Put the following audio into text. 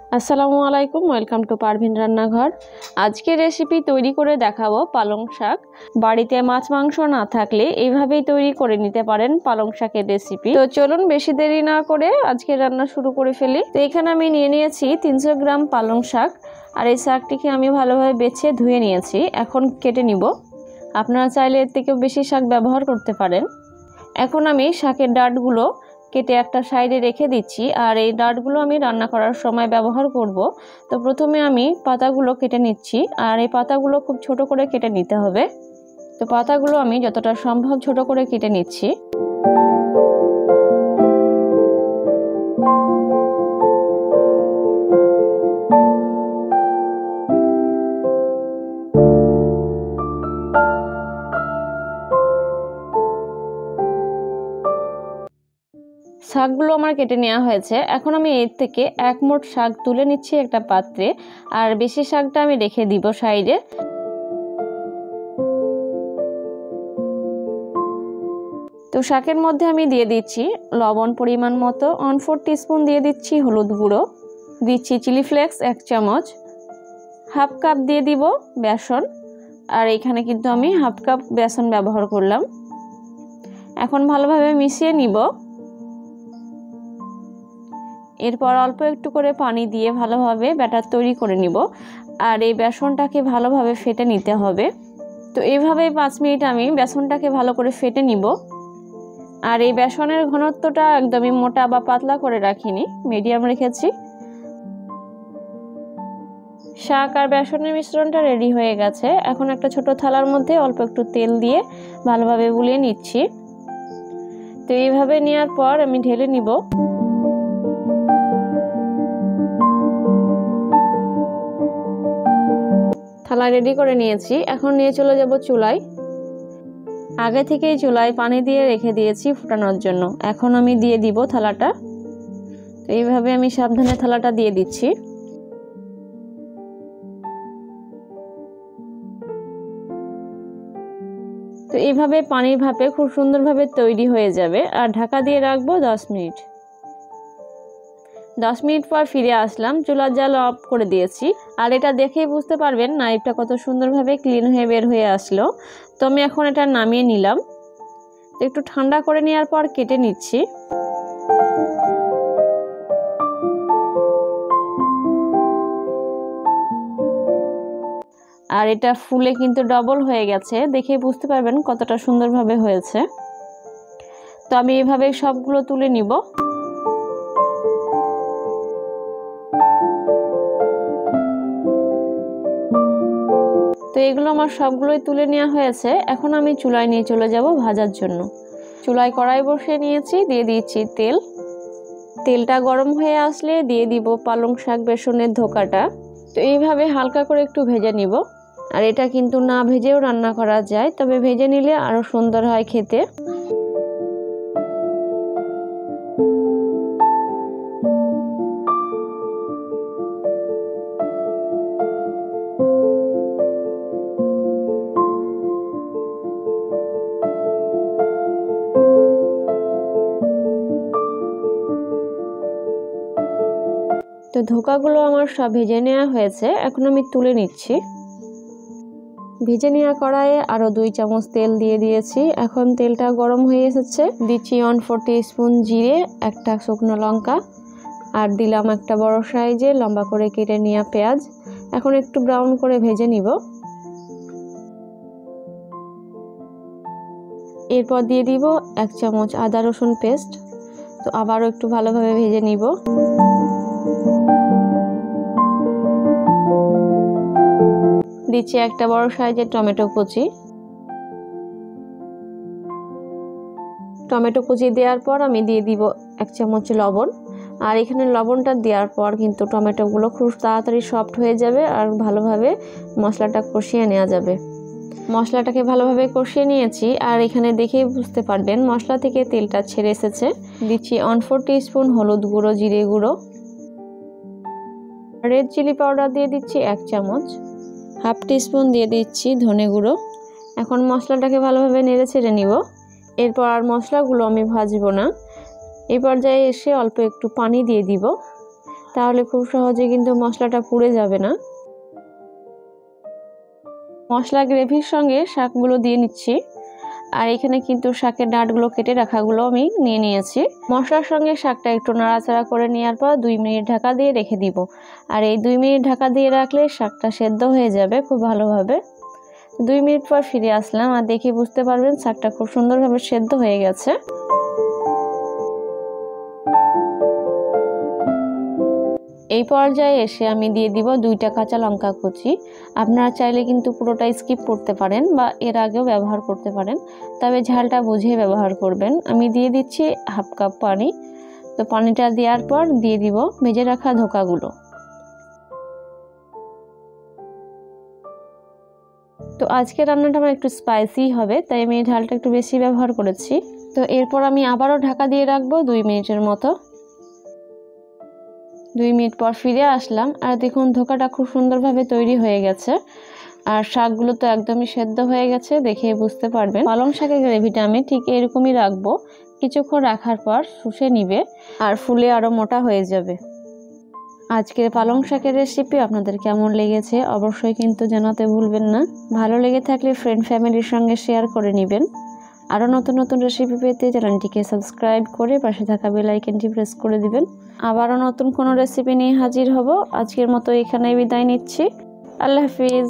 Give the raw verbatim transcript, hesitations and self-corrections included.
আসসালামু আলাইকুম, welcome to Parvin রান্নাঘর। আজকে রেসিপি তৈরি করে দেখাবো পালং শাক। বাড়িতে মাছ মাংস না থাকলে এইভাবেই তৈরি করে নিতে পারেন পালং শাকের রেসিপি। তো চলুন বেশি দেরি না করে আজকে রান্না শুরু করে ফেলি। তো এখানে আমি নিয়ে নিয়েছি তিনশো গ্রাম পালং শাক, আর এই শাকটিকে আমি ভালোভাবে বেছে ধুয়ে নিয়েছি। এখন কেটে নিব। আপনারা চাইলে এর থেকেও বেশি শাক ব্যবহার করতে পারেন। এখন আমি শাকের ডাঁটগুলো কেটে একটা সাইডে রেখে দিচ্ছি, আর এই ডাঁটগুলো আমি রান্না করার সময় ব্যবহার করব। তো প্রথমে আমি পাতাগুলো কেটে নিচ্ছি, আর এই পাতাগুলো খুব ছোট করে কেটে নিতে হবে। তো পাতাগুলো আমি যতটা সম্ভব ছোট করে কেটে নিচ্ছি। শাকগুলো আমার কেটে নেওয়া হয়েছে। এখন আমি এর থেকে এক মুঠ শাক তুলে নিচ্ছি একটা পাত্রে, আর বেশি শাকটা আমি রেখে দিব সাইডে। তো শাকের মধ্যে আমি দিয়ে দিচ্ছি লবণ পরিমাণ মতো, ওয়ান ফোর টিস্পুন দিয়ে দিচ্ছি হলুদ গুঁড়ো, দিচ্ছি চিলি ফ্লেক্স এক চামচ, হাফ কাপ দিয়ে দিব বেসন, আর এখানে কিন্তু আমি হাফ কাপ বেসন ব্যবহার করলাম। এখন ভালোভাবে মিশিয়ে নিব। এরপর অল্প একটু করে পানি দিয়ে ভালোভাবে ব্যাটার তৈরি করে নিব, আর এই বেসনটাকে ভালোভাবে ফেটে নিতে হবে। তো এইভাবে পাঁচ মিনিট আমি বেসনটাকে ভালো করে ফেটে নিব। আর এই বেসনের ঘনত্বটা একদমই মোটা বা পাতলা করে রাখিনি, মিডিয়াম রেখেছি। শাক আর বেসনের মিশ্রণটা রেডি হয়ে গেছে। এখন একটা ছোট থালার মধ্যে অল্প একটু তেল দিয়ে ভালোভাবে বুলিয়ে নিচ্ছি। তো এইভাবে নেওয়ার পর আমি ঢেলে নিব। থালা রেডি করে নিয়েছি। এখন নিয়ে চলে যাব চুলায়। আগে থেকেই চুলায় পানি দিয়ে রেখে দিয়েছি ফোটানোর জন্য। এখন আমি দিয়ে দিব থালাটা। তো এইভাবে আমি সাবধানে থালাটা দিয়ে দিচ্ছি। তো এইভাবে পানির ভাপে খুব সুন্দরভাবে তৈরি হয়ে যাবে, আর ঢাকা দিয়ে রাখবো দশ মিনিট। দশ মিনিট পর ফিরে আসলাম। চুলার জাল অফ করে দিয়েছি, আর এটা দেখেই বুঝতে পারবেন নাইফটা কত সুন্দরভাবে ক্লিন হয়ে বের হয়ে আসলো। তো আমি এখন এটা নামিয়ে নিলাম। একটু ঠান্ডা করে নেওয়ার পর কেটে নিচ্ছি। আর এটা ফুলে কিন্তু ডবল হয়ে গেছে, দেখে বুঝতে পারবেন কতটা সুন্দরভাবে হয়েছে। তো আমি এইভাবে সবগুলো তুলে নিব। তো এগুলো আমার সবগুলোই তুলে নেওয়া হয়েছে। এখন আমি চুলায় নিয়ে চলে যাব ভাজার জন্য। চুলায় কড়াই বসিয়ে নিয়েছি, দিয়ে দিচ্ছি তেল। তেলটা গরম হয়ে আসলে দিয়ে দিব পালং শাক বেসনের ধোকাটা। তো এইভাবে হালকা করে একটু ভেজে নিব। আর এটা কিন্তু না ভেজেও রান্না করা যায়, তবে ভেজে নিলে আরো সুন্দর হয় খেতে। তো ধোকাগুলো আমার সব ভেজে নেওয়া হয়েছে। এখন আমি তুলে নিচ্ছি। ভেজে নেওয়া কড়াইয়ে আরো দুই চামচ তেল দিয়ে দিয়েছি। এখন তেলটা গরম হয়ে এসেছে। দিচ্ছি ওয়ান ফোর টিস্পুন জিরে, একটা শুকনো লঙ্কা, আর দিলাম একটা বড় সাইজে লম্বা করে কেটে নেওয়া পেঁয়াজ। এখন একটু ব্রাউন করে ভেজে নিব। এরপর দিয়ে দিব এক চামচ আদা রসুন পেস্ট। তো আবারও একটু ভালোভাবে ভেজে নিব। দিচ্ছি একটা বড় সাইজের টমেটো কুচি। টমেটো কুচি দেওয়ার পর আমি দিয়ে দিব এক চামচ লবণ। আর এখানে লবণটা দেওয়ার পর কিন্তু টমেটোগুলো খুব তাড়াতাড়ি সফট হয়ে যাবে, আর ভালোভাবে মশলাটা কষিয়ে নেওয়া যাবে। মশলাটাকে ভালোভাবে কষিয়ে নিয়েছি, আর এখানে দেখেই বুঝতে পারবেন মশলা থেকে তেলটা ছেড়ে এসেছে। দিচ্ছি ওয়ান ফোর টিস্পুন হলুদ গুঁড়ো, জিরে গুঁড়ো, রেড চিলি পাউডার দিয়ে দিচ্ছি এক চামচ, হাফ টিস্পুন দিয়ে দিচ্ছি ধনে গুঁড়ো। এখন মশলাটাকে ভালোভাবে নেড়ে ছেড়ে নিব। এরপর আর মশলাগুলো আমি ভাজবো না। এই পর্যায়ে এসে অল্প একটু পানি দিয়ে দিব। তাহলে খুব সহজে কিন্তু মশলাটা পুড়ে যাবে না। মশলা গ্রেভির সঙ্গে শাকগুলো দিয়ে নিচ্ছি। আর এখানে কিন্তু শাকের ডাঁটগুলো কেটে রাখাগুলো আমি নিয়ে নিয়েছি। মশলার সঙ্গে শাকটা একটু নাড়াচাড়া করে নেওয়ার পর দুই মিনিট ঢাকা দিয়ে রেখে দিব। আর এই দুই মিনিট ঢাকা দিয়ে রাখলে শাকটা সেদ্ধ হয়ে যাবে খুব ভালোভাবে। দুই মিনিট পর ফিরে আসলাম আর দেখে বুঝতে পারবেন শাকটা খুব সুন্দরভাবে সেদ্ধ হয়ে গেছে। এই পর্যায়ে এসে আমি দিয়ে দিব দুইটা কাঁচা লঙ্কা কুচি। আপনারা চাইলে কিন্তু পুরোটাই স্কিপ করতে পারেন বা এর আগেও ব্যবহার করতে পারেন, তবে ঝালটা বুঝে ব্যবহার করবেন। আমি দিয়ে দিচ্ছি হাফ কাপ পানি। তো পানিটা দেওয়ার পর দিয়ে দিব ভেজে রাখা ধোকাগুলো। তো আজকে রান্নাটা আমার একটু স্পাইসি হবে, তাই আমি ঝালটা একটু বেশি ব্যবহার করেছি। তো এরপর আমি আবারও ঢাকা দিয়ে রাখবো দুই মিনিটের মতো। দুই মিনিট পর ফিরে আসলাম আর দেখুন ধোকাটা খুব সুন্দরভাবে তৈরি হয়ে গেছে। আর শাকগুলো তো একদমই সেদ্ধ হয়ে গেছে, দেখে বুঝতে পারবেন। পালং শাকের গ্রেভিটা আমি ঠিক এরকমই রাখবো। কিছুক্ষণ রাখার পর শুষে নিবে আর ফুলে আরও মোটা হয়ে যাবে। আজকের পালং শাকের রেসিপি আপনাদের কেমন লেগেছে অবশ্যই কিন্তু জানাতে ভুলবেন না। ভালো লেগে থাকলে ফ্রেন্ড ফ্যামিলির সঙ্গে শেয়ার করে নেবেন। আরও নতুন নতুন রেসিপি পেতে চ্যানেলটিকে সাবস্ক্রাইব করে পাশে থাকা বেল আইকনটি প্রেস করে দিবেন। আবারও নতুন কোনো রেসিপি নিয়ে হাজির হব। আজকের মতো এখানেই বিদায় নিচ্ছি। আল্লাহ হাফিজ।